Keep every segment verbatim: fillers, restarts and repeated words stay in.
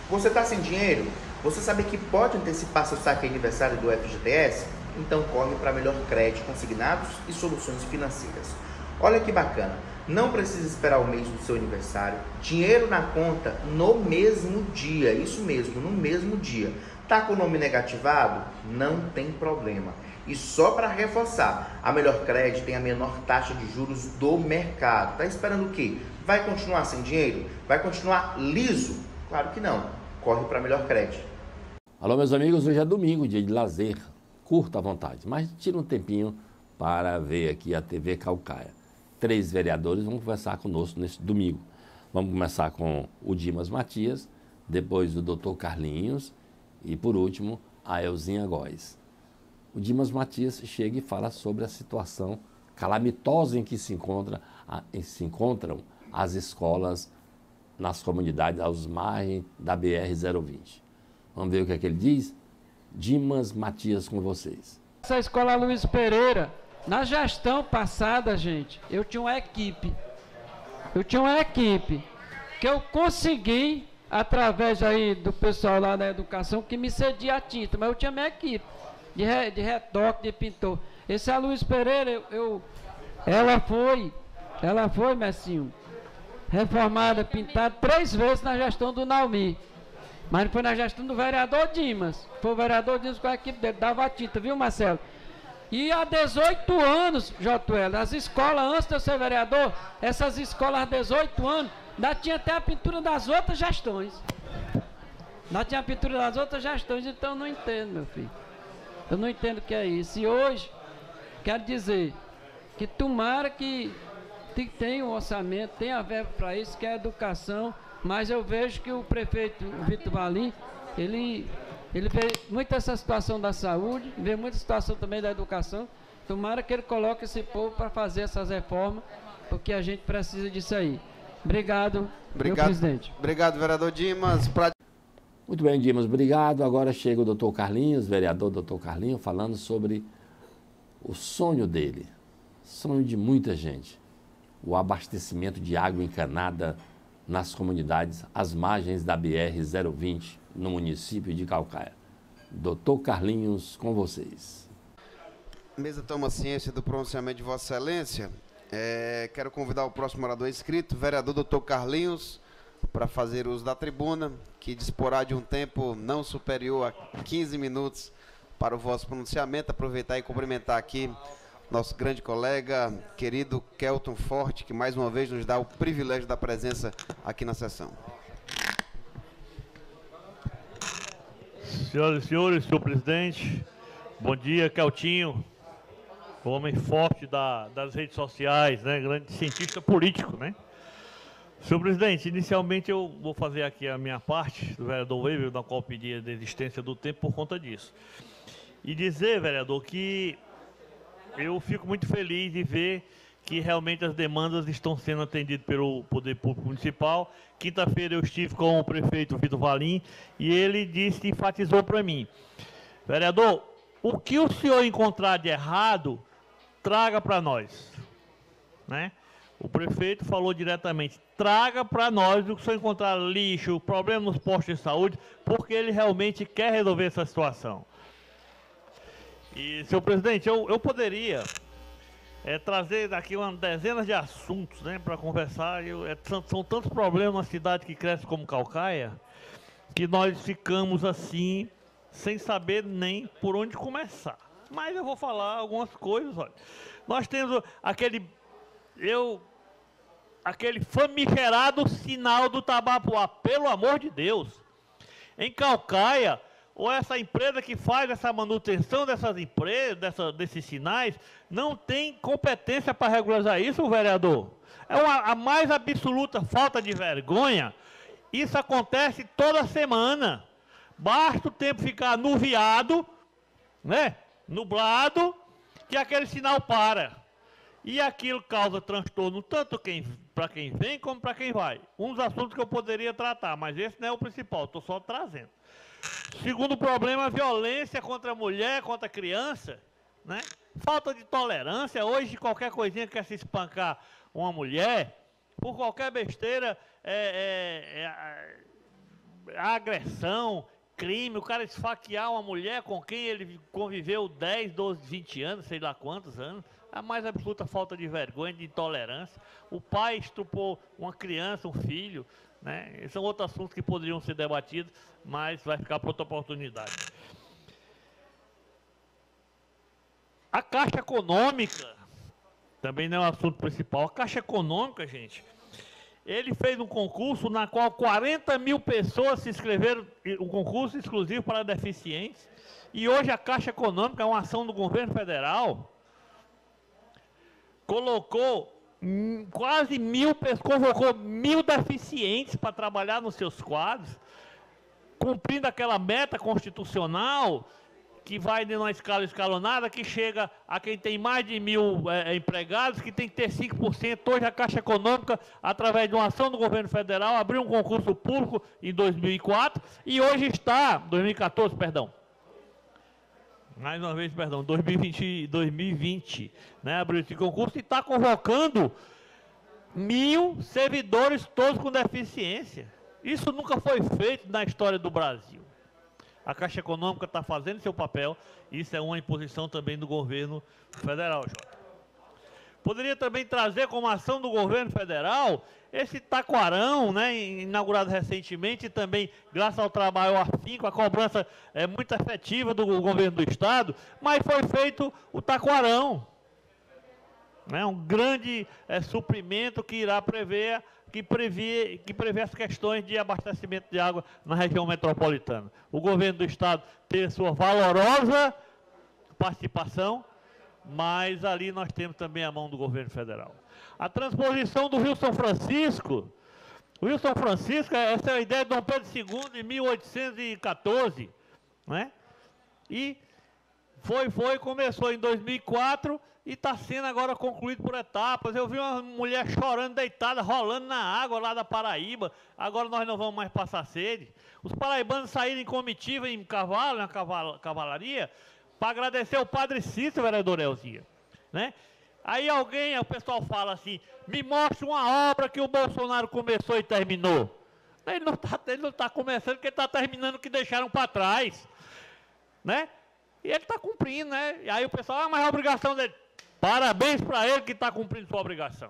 Você está sem dinheiro? Você sabe que pode antecipar seu saque aniversário do F G T S? Então corre para Melhor Crédito Consignados e Soluções Financeiras. Olha que bacana, não precisa esperar o mês do seu aniversário, dinheiro na conta no mesmo dia, isso mesmo, no mesmo dia. Tá com o nome negativado? Não tem problema. E só para reforçar, a Melhor Crédito tem a menor taxa de juros do mercado. Tá esperando o quê? Vai continuar sem dinheiro? Vai continuar liso? Claro que não. Corre para Melhor Crédito. Alô, meus amigos, hoje é domingo, dia de lazer. Curta à vontade, mas tira um tempinho para ver aqui a T V Caucaia. Três vereadores vão conversar conosco neste domingo. Vamos começar com o Dimas Matias, depois o doutor Carlinhos e, por último, a Elzinha Góes. O Dimas Matias chega e fala sobre a situação calamitosa em que se, encontra, em que se encontram as escolas nas comunidades, aos margens da B R zero vinte. Vamos ver o que é que ele diz? Dimas Matias com vocês. Essa escola Luiz Pereira, na gestão passada, gente, eu tinha uma equipe. Eu tinha uma equipe que eu consegui, através aí do pessoal lá da educação, que me cedia a tinta, mas eu tinha minha equipe de, re, de retoque, de pintor. Esse é a Luiz Pereira, eu, eu, ela foi, ela foi, Messinho, reformada, pintada três vezes na gestão do Naumi. Mas não foi na gestão do vereador Dimas. Foi o vereador Dimas com a equipe dele, dava a tinta, viu, Marcelo? E há dezoito anos, J L, as escolas, antes de eu ser vereador, essas escolas há dezoito anos, ainda tinha até a pintura das outras gestões. Ainda tinha a pintura das outras gestões, então eu não entendo, meu filho. Eu não entendo o que é isso. E hoje, quero dizer que tomara que tem um orçamento, tem a verba para isso, que é a educação. Mas eu vejo que o prefeito Vitor Valim, ele, ele vê muito essa situação da saúde, vê muita situação também da educação. Tomara que ele coloque esse povo para fazer essas reformas, porque a gente precisa disso aí. Obrigado, obrigado meu presidente. Obrigado, vereador Dimas. Pra... Muito bem, Dimas, obrigado. Agora chega o doutor Carlinhos, vereador doutor Carlinhos, falando sobre o sonho dele, sonho de muita gente, o abastecimento de água encanada nas comunidades às margens da B R zero vinte, no município de Caucaia. doutor Carlinhos, com vocês. Mesa toma ciência do pronunciamento de Vossa Excelência. É, quero convidar o próximo orador inscrito, vereador doutor Carlinhos, para fazer uso da tribuna, que disporá de um tempo não superior a quinze minutos para o vosso pronunciamento. Aproveitar e cumprimentar aqui nosso grande colega, querido Kelton Forte, que mais uma vez nos dá o privilégio da presença aqui na sessão. Senhoras e senhores, senhor presidente, bom dia, Keltinho, homem forte da, das redes sociais, né, grande cientista político, né? Senhor presidente, inicialmente eu vou fazer aqui a minha parte, do vereador Weber, na qual pedi a desistência do tempo por conta disso. E dizer, vereador, que eu fico muito feliz de ver que realmente as demandas estão sendo atendidas pelo Poder Público Municipal. Quinta-feira eu estive com o prefeito Vitor Valim e ele disse, enfatizou para mim: vereador, o que o senhor encontrar de errado, traga para nós. Né? O prefeito falou diretamente, traga para nós o que o senhor encontrar lixo, problema nos postos de saúde, porque ele realmente quer resolver essa situação. E, senhor presidente, eu, eu poderia é, trazer daqui uma dezena de assuntos, né, para conversar. Eu, é, são, são tantos problemas na cidade que cresce como Caucaia, que nós ficamos assim, sem saber nem por onde começar. Mas eu vou falar algumas coisas. Olha. Nós temos aquele, eu, aquele famigerado sinal do Tabapuá, pelo amor de Deus. Em Caucaia, ou essa empresa que faz essa manutenção dessas empresas, dessa, desses sinais, não tem competência para regularizar isso, vereador? É uma, a mais absoluta falta de vergonha. Isso acontece toda semana. Basta o tempo ficar nuviado, né, nublado, que aquele sinal para. E aquilo causa transtorno tanto quem, para quem vem como para quem vai. Um dos assuntos que eu poderia tratar, mas esse não é o principal, estou só trazendo. Segundo problema, violência contra a mulher, contra a criança, né? Falta de tolerância. Hoje, qualquer coisinha que quer se espancar uma mulher, por qualquer besteira, é, é, é, agressão, crime, o cara esfaquear uma mulher com quem ele conviveu dez, doze, vinte anos, sei lá quantos anos, a mais absoluta falta de vergonha, de intolerância. O pai estuprou uma criança, um filho, né? São outros assuntos que poderiam ser debatidos, mas vai ficar para outra oportunidade. A Caixa Econômica, também não é o assunto principal. A Caixa Econômica, gente, ele fez um concurso na qual quarenta mil pessoas se inscreveram, um concurso exclusivo para deficientes, e hoje a Caixa Econômica, é uma ação do governo federal, colocou hum, quase mil pessoas, convocou mil deficientes para trabalhar nos seus quadros, cumprindo aquela meta constitucional que vai numa escala escalonada, que chega a quem tem mais de mil é, empregados, que tem que ter cinco por cento. Hoje a Caixa Econômica, através de uma ação do governo federal, abriu um concurso público em dois mil e quatro e hoje está, dois mil e quatorze, perdão, mais uma vez, perdão, dois mil e vinte, dois mil e vinte, né, abriu esse concurso e está convocando mil servidores todos com deficiência. Isso nunca foi feito na história do Brasil. A Caixa Econômica está fazendo seu papel, isso é uma imposição também do governo federal, Jota. Poderia também trazer como ação do governo federal esse taquarão, né, inaugurado recentemente, e também, graças ao trabalho afinco, a cobrança é muito efetiva do governo do Estado, mas foi feito o taquarão. Né, um grande é, suprimento que irá prever, que prevê, que prevê as questões de abastecimento de água na região metropolitana. O governo do Estado teve sua valorosa participação, mas ali nós temos também a mão do governo federal. A transposição do Rio São Francisco, o Rio São Francisco, essa é a ideia de Dom Pedro segundo, em mil oitocentos e quatorze, né? E foi, foi, começou em dois mil e quatro e está sendo agora concluído por etapas. Eu vi uma mulher chorando, deitada, rolando na água lá da Paraíba. Agora nós não vamos mais passar sede. Os paraibanos saíram em comitiva, em cavalo, na caval cavalaria, para agradecer ao Padre Cícero, vereador Elzinha, né? Aí alguém, o pessoal fala assim, me mostra uma obra que o Bolsonaro começou e terminou. Ele não está ele não tá começando, porque ele está terminando o que deixaram para trás, né? E ele está cumprindo, né? E aí o pessoal, ah, mas a obrigação dele. Parabéns para ele que está cumprindo sua obrigação.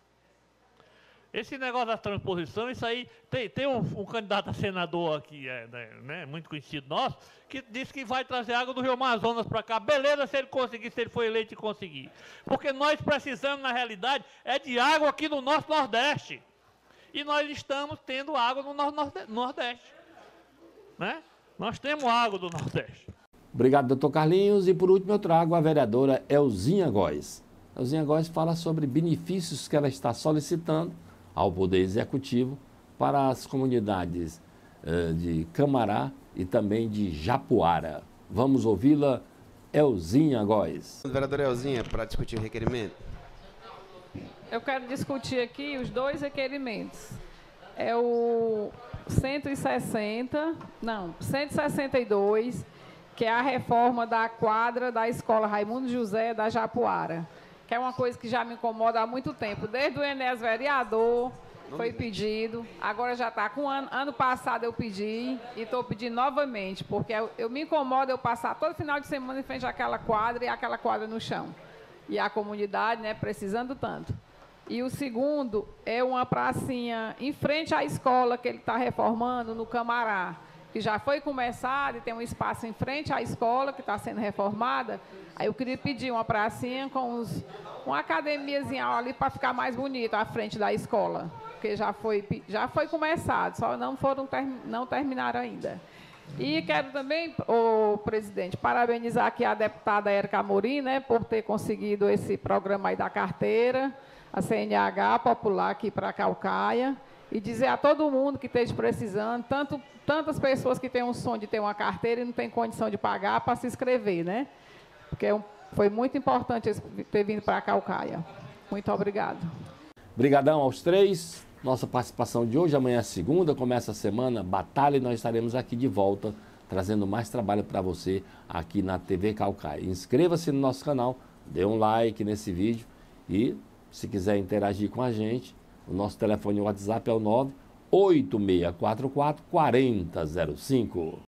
Esse negócio da transposição, isso aí, tem, tem um, um candidato a senador aqui, é, né, muito conhecido nosso, que disse que vai trazer água do Rio Amazonas para cá. Beleza, se ele conseguir, se ele for eleito e conseguir. Porque nós precisamos, na realidade, é de água aqui no nosso Nordeste. E nós estamos tendo água no Nordeste. Né? Nós temos água do Nordeste. Obrigado, doutor Carlinhos. E por último eu trago a vereadora Elzinha Góes. Elzinha Góes fala sobre benefícios que ela está solicitando ao Poder Executivo para as comunidades uh, de Camará e também de Japuara. Vamos ouvi-la, Elzinha Góes. Vereadora Elzinha, para discutir o requerimento. Eu quero discutir aqui os dois requerimentos. É o cento e sessenta, não, cento e sessenta e dois, que é a reforma da quadra da Escola Raimundo José da Japuara, que é uma coisa que já me incomoda há muito tempo. Desde o Enéas vereador, foi pedido, agora já está com um ano. Ano passado eu pedi e estou pedindo novamente, porque eu, eu me incomodo eu passar todo final de semana em frente àquela quadra e aquela quadra no chão. E a comunidade, né, precisando tanto. E o segundo é uma pracinha em frente à escola que ele está reformando no Camará, que já foi começado e tem um espaço em frente à escola que está sendo reformada. Aí eu queria pedir uma pracinha com uns, uma academiazinha ali para ficar mais bonita à frente da escola, porque já foi, já foi começado, só não foram não terminaram ainda. E quero também, ô, presidente, parabenizar aqui a deputada Érica Amorim, né, por ter conseguido esse programa aí da carteira, a C N H popular aqui para Caucaia, e dizer a todo mundo que esteja precisando, tanto, tantas pessoas que têm um sonho de ter uma carteira e não tem condição de pagar para se inscrever, né? Porque foi muito importante ter vindo para Caucaia. Muito obrigado. Obrigadão aos três. Nossa participação de hoje, amanhã é segunda, começa a semana Batalha e nós estaremos aqui de volta, trazendo mais trabalho para você aqui na T V Caucaia. Inscreva-se no nosso canal, dê um like nesse vídeo e, se quiser interagir com a gente, o nosso telefone WhatsApp é o nove oito seis quatro quatro, quatro zero zero cinco.